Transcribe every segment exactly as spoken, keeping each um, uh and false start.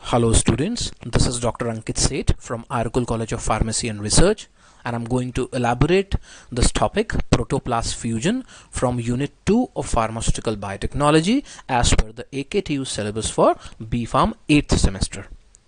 Hello students, this is Doctor Ankit Seth from Ayurkul College of Pharmacy and Research, and I'm going to elaborate this topic protoplast fusion from unit two of pharmaceutical biotechnology as per the A K T U syllabus for B Pharm eighth semester.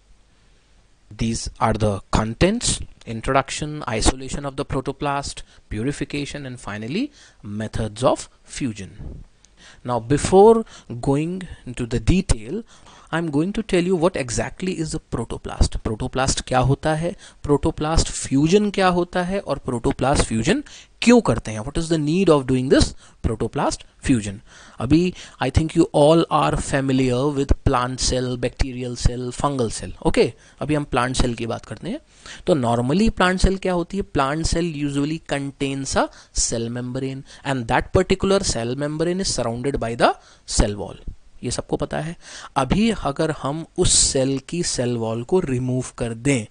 These are the contents: introduction, isolation of the protoplast, purification, and finally methods of fusion. Now before going into the detail, I'm going to tell you what exactly is a protoplast. Protoplast क्या होता है, protoplast fusion क्या होता है और protoplast fusion क्यों करते हैं. What is the need of doing this protoplast fusion. अभी I think you all are familiar with plant cell, bacterial cell, fungal cell. Okay, अभी हम प्लांट सेल की बात करते हैं. तो नॉर्मली प्लांट सेल क्या होती है? Plant cell usually contains a cell membrane and that particular cell membrane is surrounded by the cell wall. ये सबको पता है. अभी अगर हम उस सेल की सेल वॉल को रिमूव कर दें,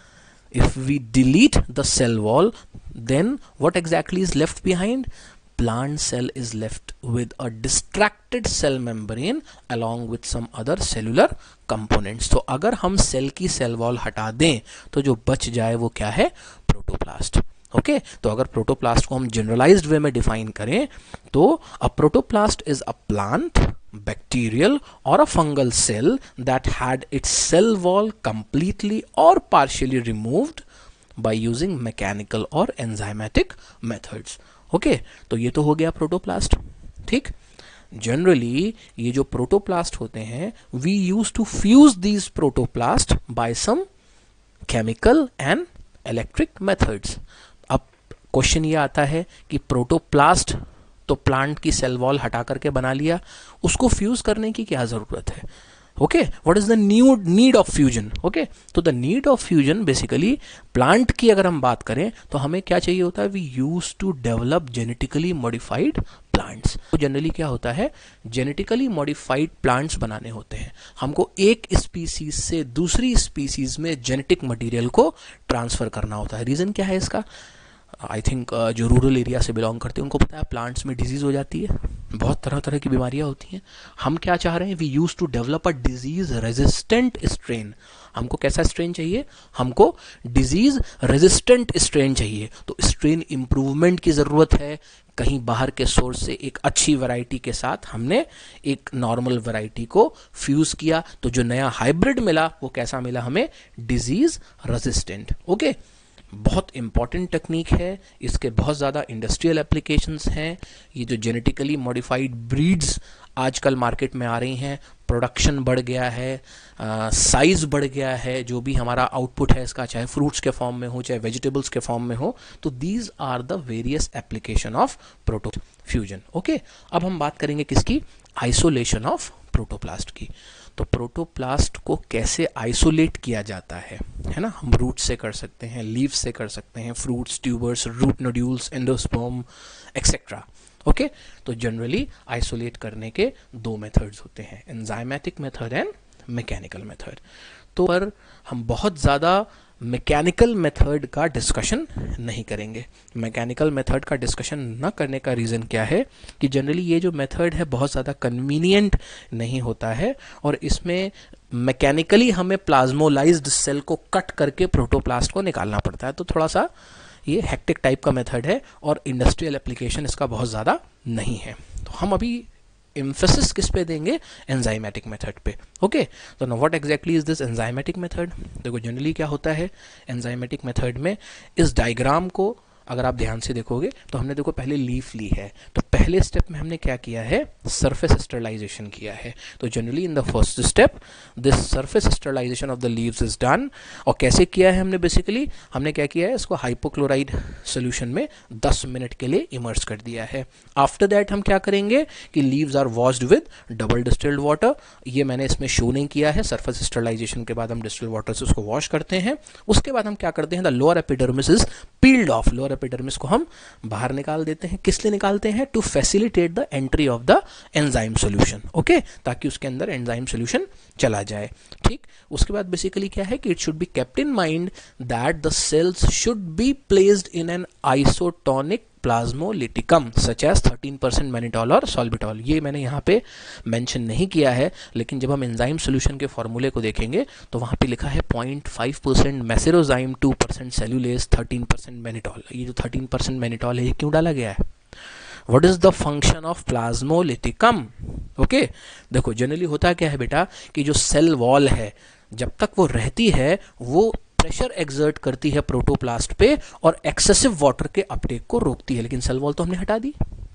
if we delete the cell wall, then what exactly is left behind? Plant cell is left with a distracted cell membrane along with some other cellular components. तो अगर हम cell की cell wall हटा दें तो जो बच जाए वो क्या है? प्रोटोप्लास्ट. Okay okay? तो अगर प्रोटोप्लास्ट को हम जनरलाइज्ड वे में डिफाइन करें तो a protoplast is a plant, bacterial or a fungal cell that had its cell wall completely or partially removed by using mechanical or enzymatic methods. Okay okay, तो ये तो हो गया प्रोटोप्लास्ट. ठीक. जनरली ये जो प्रोटोप्लास्ट होते हैं, we use to fuse these protoplast by some chemical and electric methods. अब क्वेश्चन ये आता है कि प्रोटोप्लास्ट तो प्लांट की सेल वॉल हटा करके बना लिया, उसको फ्यूज करने की क्या जरूरत है? Okay, what is the new need of fusion? Okay, तो the need of fusion basically plant की अगर हम बात करें तो हमें क्या चाहिए होता है? We use to develop genetically modified plants. तो जनरली क्या होता है? जेनेटिकली मॉडिफाइड प्लांट्स बनाने होते हैं. हमको एक स्पीसीज से दूसरी स्पीसीज में जेनेटिक मटेरियल को ट्रांसफर करना होता है. रीजन क्या है इसका? आई थिंक uh, जो रूरल एरिया से बिलोंग करते हैं उनको पता है प्लांट्स में डिजीज हो जाती है, बहुत तरह तरह की बीमारियां होती हैं. हम क्या चाह रहे हैं? We use to develop a disease resistant strain. हमको कैसा स्ट्रेन चाहिए? हमको डिजीज रेजिस्टेंट स्ट्रेन चाहिए. तो स्ट्रेन इम्प्रूवमेंट की ज़रूरत है. कहीं बाहर के सोर्स से एक अच्छी वैरायटी के साथ हमने एक नॉर्मल वैरायटी को फ्यूज किया, तो जो नया हाइब्रिड मिला वो कैसा मिला हमें? Disease resistant. ओके, बहुत इंपॉर्टेंट टेक्निक है. इसके बहुत ज़्यादा इंडस्ट्रियल एप्लीकेशंस हैं. ये जो जेनेटिकली मॉडिफाइड ब्रीड्स आजकल मार्केट में आ रही हैं, प्रोडक्शन बढ़ गया है, साइज बढ़ गया है, जो भी हमारा आउटपुट है इसका, चाहे फ्रूट्स के फॉर्म में हो चाहे वेजिटेबल्स के फॉर्म में हो, तो these are the various application of proto fusion. Okay, अब हम बात करेंगे किसकी? आइसोलेशन ऑफ प्रोटोप्लास्ट की. तो प्रोटोप्लास्ट को कैसे आइसोलेट किया जाता है, है ना? हम रूट से कर सकते हैं, लीव से कर सकते हैं, fruits, tubers, root nodules, endosperm etcetera. Okay, तो जनरली आइसोलेट करने के दो मेथड्स होते हैं, enzymatic method and mechanical method. तो पर हम बहुत ज़्यादा मैकेनिकल मेथड का डिस्कशन नहीं करेंगे. मैकेनिकल मेथड का डिस्कशन न करने का रीज़न क्या है कि जनरली ये जो मेथड है बहुत ज़्यादा कन्वीनियंट नहीं होता है और इसमें मैकेनिकली हमें प्लाज्मोलाइज्ड सेल को कट करके प्रोटोप्लास्ट को निकालना पड़ता है. तो थोड़ा सा ये हेक्टिक टाइप का मेथड है और इंडस्ट्रियल एप्लीकेशन इसका बहुत ज़्यादा नहीं है. तो हम अभी एम्फेसिस किस पे देंगे? एंजाइमेटिक मेथड पे. ओके, तो no what exactly is this enzymatic method? देखो जनरली क्या होता है एंजाइमेटिक मेथड में, इस डायग्राम को अगर आप ध्यान से देखोगे तो हमने देखो पहले लीफ ली है, तो पहले स्टेप में हमने क्या किया है? सरफेस स्टरलाइजेशन किया है. तो generally in the first step this surface sterilization of the leaves is done. और कैसे किया है हमने? बेसिकली हमने क्या किया है? इसको हाइपोक्लोराइड सोल्यूशन में दस मिनट के लिए इमर्स कर दिया है. आफ्टर दैट हम क्या करेंगे कि leaves are washed with double distilled water. ये मैंने इसमें शो नहीं किया है. सरफेस स्टरलाइजेशन के बाद हम डिस्टिल्ड वाटर से उसको वॉश करते हैं. उसके बाद हम क्या करते हैं? The lower epidermis is peeled off. Lower epidermis को हम बाहर निकाल देते हैं. किस लिए निकालते हैं? To facilitate the entry of the enzyme solution. Okay, ताकि उसके अंदर एंजाइम सॉल्यूशन चला जाए. ठीक. उसके बाद बेसिकली क्या है कि it should be kept in mind that the cells should be placed in an isotonic plasmolyticum such as thirteen percent mannitol और सॉल्बिटॉल। ये मैंने यहाँ पे मेंशन नहीं किया है, लेकिन जब हम एंजाइम सोल्यूशन के फॉर्मूले को देखेंगे तो वहाँ पे लिखा है point five percent macerozyme, two percent cellulase, thirteen percent mannitol. ये जो थर्टीन परसेंट मैनिटॉल है ये क्यों डाला गया है? What is the function of plasmolyticum? Okay, देखो जनरली होता क्या है बेटा कि जो सेल वॉल है जब तक वो रहती है वो प्रेशर एक्सर्ट करती है प्रोटोप्लास्ट पे और एक्सेसिव वाटर के अपटेक को रोकती है, लेकिन सेल वॉल तो हमने हटा दी।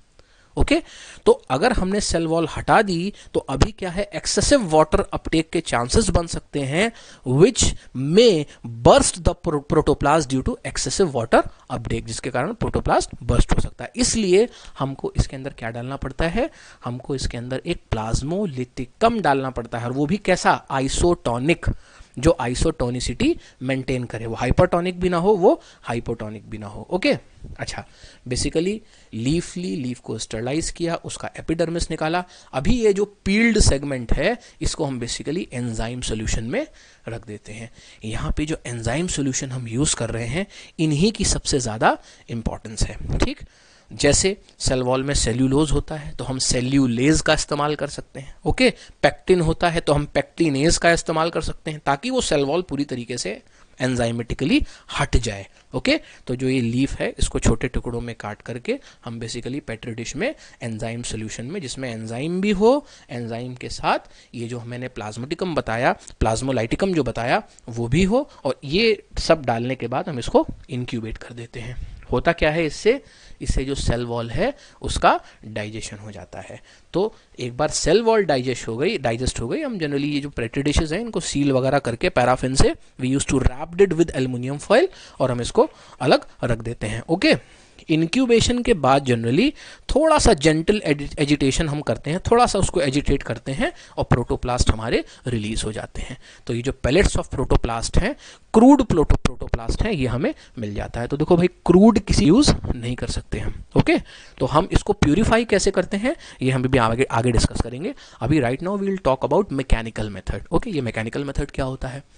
Okay okay? तो अगर हमने सेल वॉल हटा दी तो अभी क्या है, एक्सेसिव वाटर अपटेक के चांसेस बन सकते हैं which may burst the protoplast due to excessive water uptake, जिसके कारण प्रोटोप्लास्ट बर्स्ट हो सकता है। इसलिए हमको इसके अंदर क्या डालना पड़ता है, हमको इसके अंदर एक प्लाज्मोलिटिकम डालना पड़ता है, और वो भी कैसा, आइसोटोनिक, जो आइसोटोनिसिटी मेंटेन करे, वो हाइपरटोनिक भी ना हो, वो हाइपोटोनिक भी ना हो। Okay okay? अच्छा, बेसिकली लीफ ली लीफ को स्टरलाइज किया, उसका एपिडर्मिस निकाला। अभी ये जो पील्ड सेगमेंट है इसको हम बेसिकली एंजाइम सॉल्यूशन में रख देते हैं। यहाँ पे जो एंजाइम सॉल्यूशन हम यूज कर रहे हैं इन्हीं की सबसे ज्यादा इंपॉर्टेंस है। ठीक, जैसे सेल वॉल में सेल्यूलोज होता है तो हम सेल्यूलेज का इस्तेमाल कर सकते हैं। ओके, पैक्टिन होता है तो हम पैक्टिनेज का इस्तेमाल कर सकते हैं, ताकि वो सेल वॉल पूरी तरीके से एंजाइमेटिकली हट जाए। ओके, तो जो ये लीफ है इसको छोटे टुकड़ों में काट करके हम बेसिकली पेट्री डिश में एंजाइम सॉल्यूशन में, जिसमें एंजाइम भी हो, एंजाइम के साथ ये जो मैंने प्लाज्मोटिकम बताया, प्लाज्मोलाइटिकम जो बताया वो भी हो, और ये सब डालने के बाद हम इसको इंक्यूबेट कर देते हैं। होता क्या है इससे, इससे जो सेल वॉल है उसका डाइजेशन हो जाता है। तो एक बार सेल वॉल डाइजेस्ट हो गई डाइजेस्ट हो गई हम जनरली ये जो पेट्री डिशेज हैं इनको सील वगैरह करके पैराफिन से we use to wrapped it with aluminium foil और हम इसको अलग रख देते हैं। ओके, इंक्यूबेशन के बाद जनरली थोड़ा सा जेंटल एजिटेशन हम करते हैं, थोड़ा सा उसको एजिटेट करते हैं और प्रोटोप्लास्ट हमारे रिलीज हो जाते हैं। तो ये जो पेलेट्स ऑफ प्रोटोप्लास्ट हैं, क्रूड प्रोटो प्रोटोप्लास्ट हैं, ये हमें मिल जाता है। तो देखो भाई, क्रूड किसी यूज नहीं कर सकते हम। ओके, तो हम इसको प्यूरिफाई कैसे करते हैं ये हम भी आगे आगे डिस्कस करेंगे। अभी right now we will talk about mechanical method. Okay, ये मैकेनिकल मेथड क्या होता है?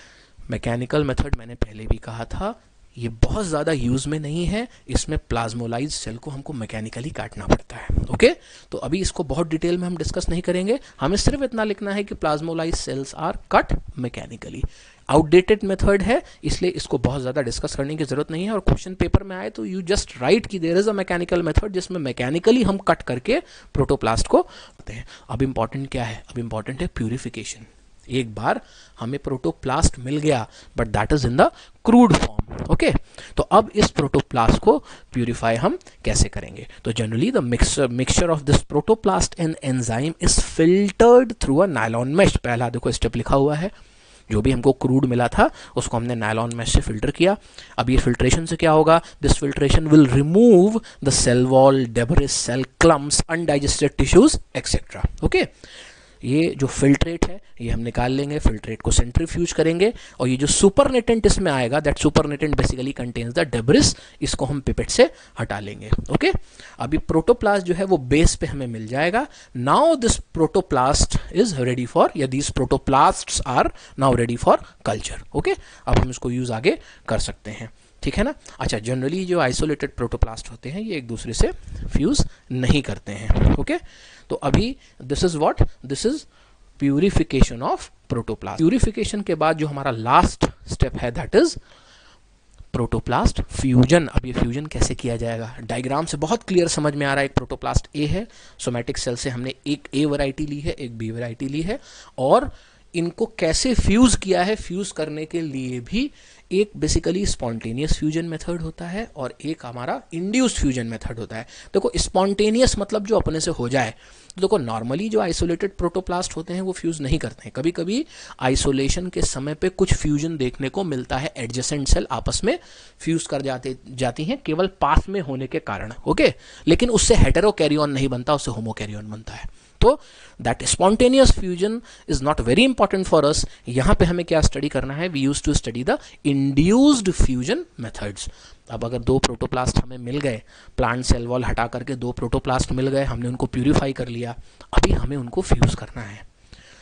मैकेनिकल मेथड मैंने पहले भी कहा था ये बहुत ज़्यादा यूज़ में नहीं है, इसमें प्लाज्मोलाइज सेल को हमको मैकेनिकली काटना पड़ता है। ओके, तो अभी इसको बहुत डिटेल में हम डिस्कस नहीं करेंगे, हमें सिर्फ इतना लिखना है कि plasmolyze cells are cut mechanically. Outdated method है इसलिए इसको बहुत ज़्यादा डिस्कस करने की जरूरत नहीं है, और क्वेश्चन पेपर में आए तो यू जस्ट राइट कि there is a mechanical method जिसमें मैकेनिकली हम कट करके प्रोटोप्लास्ट को करते हैं। अब इंपॉर्टेंट क्या है? अब इंपॉर्टेंट है प्यूरिफिकेशन। एक बार हमें प्रोटोप्लास्ट मिल गया but that is in the crude form. Okay, तो अब इस प्रोटोप्लास्ट को प्यूरिफाई हम कैसे करेंगे? तो generally the mixture mixture of this protoplast and enzyme is filtered through a nylon mesh. पहला देखो स्टेप लिखा हुआ है, जो भी हमको क्रूड मिला था उसको हमने नायलॉन मेश से फिल्टर किया। अब ये फिल्ट्रेशन से क्या होगा? This filtration will remove the cell wall, debris, cell clumps, undigested tissues etcetera. Okay, ये जो फिल्ट्रेट है ये हम निकाल लेंगे, फिल्ट्रेट को सेंट्रीफ्यूज करेंगे, और ये जो सुपरनेटेंट इसमें आएगा that supernatant basically contains the debris, इसको हम पिपेट से हटा लेंगे। ओके, अभी प्रोटोप्लास्ट जो है वो बेस पे हमें मिल जाएगा। Now this protoplast is ready for, या this protoplasts are now ready for culture. Okay, अब हम इसको यूज आगे कर सकते हैं, ठीक है ना। अच्छा, जनरली जो आइसोलेटेड प्रोटोप्लास्ट होते हैं ये एक दूसरे से फ्यूज नहीं करते हैं। ओके, तो अभी this is what, this is purification of protoplast. Purification के बाद जो हमारा लास्ट स्टेप है दैट इज प्रोटोप्लास्ट फ्यूजन। अब ये फ्यूजन कैसे किया जाएगा? डायग्राम से बहुत क्लियर समझ में आ रहा है। एक प्रोटोप्लास्ट ए है, सोमैटिक सेल से हमने एक ए वैरायटी ली है, एक बी वैरायटी ली है, और इनको कैसे फ्यूज किया है? फ्यूज करने के लिए भी एक बेसिकली स्पॉन्टेनियस फ्यूजन मेथड होता है और एक हमारा इंड्यूस्ड फ्यूजन मेथड होता है। देखो, स्पॉन्टेनियस मतलब जो अपने से हो जाए। तो देखो, नॉर्मली जो आइसोलेटेड प्रोटोप्लास्ट होते हैं वो फ्यूज नहीं करते हैं। कभी कभी आइसोलेशन के समय पे कुछ फ्यूजन देखने को मिलता है, एडजेसेंट सेल आपस में फ्यूज कर जाते जाती हैं केवल पास में होने के कारण। ओके, लेकिन उससे हेटेरोकैरियन नहीं बनता, उससे होमोकैरियन बनता है। तो that spontaneous fusion is not very important for us. यहां पे हमें क्या स्टडी करना है? We use to study the induced fusion methods. अब अगर दो प्रोटोप्लास्ट हमें मिल गए, प्लांट सेल वॉल हटा करके दो प्रोटोप्लास्ट मिल गए, हमने उनको प्यूरिफाई कर लिया, अभी हमें उनको फ्यूज करना है।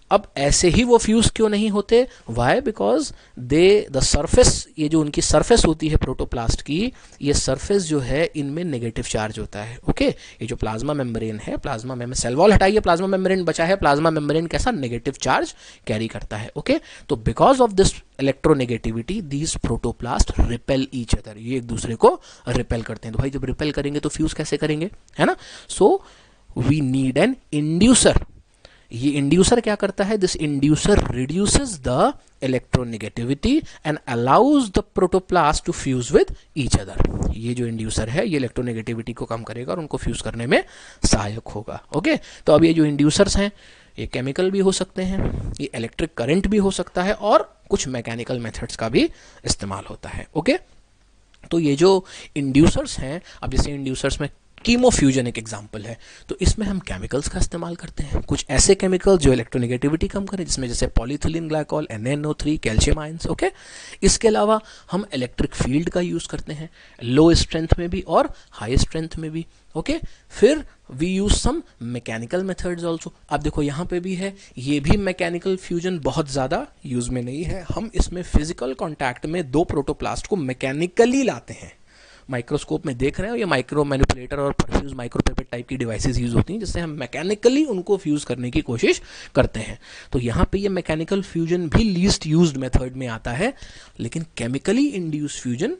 अब ऐसे ही वो फ्यूज क्यों नहीं होते? Why? Because they the surface, ये जो उनकी सरफेस होती है प्रोटोप्लास्ट की, ये सरफेस जो है इनमें नेगेटिव चार्ज होता है। Okay okay? ये जो प्लाज्मा मेम्ब्रेन है, प्लाज्मा मेम्ब्रेन, सेल वॉल हटाइए, प्लाज्मा मेम्ब्रेन बचा है, प्लाज्मा मेम्ब्रेन कैसा नेगेटिव चार्ज कैरी करता है। Okay okay? तो because of this electronegativity these protoplast repel each other, ये एक दूसरे को रिपेल करते हैं। तो भाई जब रिपेल करेंगे तो फ्यूज कैसे करेंगे, है ना? So we need an inducer. ये इंड्यूसर क्या करता है? This inducer reduces the electronegativity and allows the protoplast to fuse with each other. ये जो इंड्यूसर है ये इलेक्ट्रोनेगेटिविटी को कम करेगा और उनको फ्यूज करने में सहायक होगा। Okay okay? तो अब ये जो इंड्यूसर्स हैं ये केमिकल भी हो सकते हैं, ये इलेक्ट्रिक करंट भी हो सकता है और कुछ मैकेनिकल मेथड्स का भी इस्तेमाल होता है। Okay okay? तो ये जो इंड्यूसर्स हैं, अब जैसे इंड्यूसर्स में कीमोफ्यूजन एक एग्जाम्पल है, तो इसमें हम केमिकल्स का इस्तेमाल करते हैं, कुछ ऐसे केमिकल जो इलेक्ट्रोनेगेटिविटी कम करें, जिसमें जैसे polyethylene glycol, N A N O three, calcium ions. Okay, इसके अलावा हम इलेक्ट्रिक फील्ड का यूज़ करते हैं, लो स्ट्रेंथ में भी और हाई स्ट्रेंथ में भी। Okay okay? फिर we use some mechanical methods also. अब देखो यहाँ पे भी है, ये भी मैकेनिकल फ्यूजन बहुत ज़्यादा यूज में नहीं है, हम इसमें फिजिकल कॉन्टैक्ट में दो प्रोटोप्लास्ट को मैकेनिकली लाते हैं। माइक्रोस्कोप में देख रहे हो, ये माइक्रो मैनिपुलेटर और परफ्यूज माइक्रोपेपेट टाइप की डिवाइसेस यूज होती हैं, जिससे हम मैकेनिकली उनको फ्यूज करने की कोशिश करते हैं। तो यहाँ पे ये मैकेनिकल फ्यूजन भी लीस्ट यूज्ड मेथड में आता है, लेकिन केमिकली इंड्यूस फ्यूजन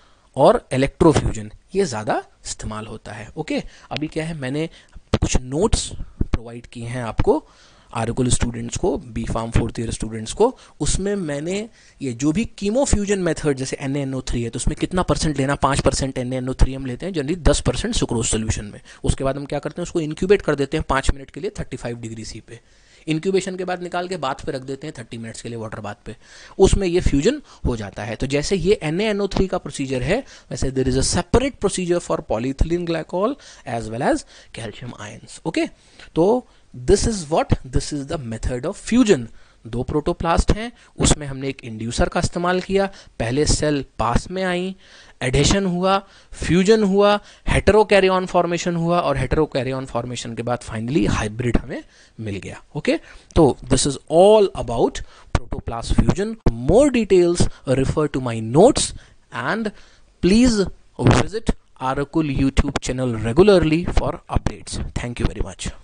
और इलेक्ट्रोफ्यूजन ये ज़्यादा इस्तेमाल होता है। ओके, अभी क्या है, मैंने कुछ नोट्स प्रोवाइड किए हैं आपको, आर्कुल स्टूडेंट्स को, B pharm fourth year students को। उसमें मैंने ये जो भी कीमोफ्यूजन मेथड, जैसे N A N O three है तो उसमें कितना परसेंट लेना, पाँच percent N A N O three हम लेते हैं जनरली, दस परसेंट सुक्रोज सोल्यूशन में। उसके बाद हम क्या करते हैं, उसको इंक्यूबेट कर देते हैं पाँच मिनट के लिए थर्टी फाइव डिग्री सी पे। इंक्यूबेशन के बाद निकाल के बाथ पे रख देते हैं थर्टी मिनट्स के लिए, वाटर बाथ पे, उसमें ये फ्यूजन हो जाता है। तो जैसे ये N A N O three का प्रोसीजर है, वैसे there is a separate procedure for polyethylene glycol as well as calcium ions. Okay, तो this is what, this is the method of fusion. दो प्रोटोप्लास्ट हैं, उसमें हमने एक इंड्यूसर का इस्तेमाल किया, पहले सेल पास में आई, एडिशन हुआ, फ्यूजन हुआ, हेटेरोकैरियन फॉर्मेशन हुआ और हेटेरोकैरियन फॉर्मेशन के बाद फाइनली हाइब्रिड हमें मिल गया। ओके, तो this is all about protoplast fusion. More details refer to my notes and please visit Arukul YouTube channel regularly for updates. Thank you very much.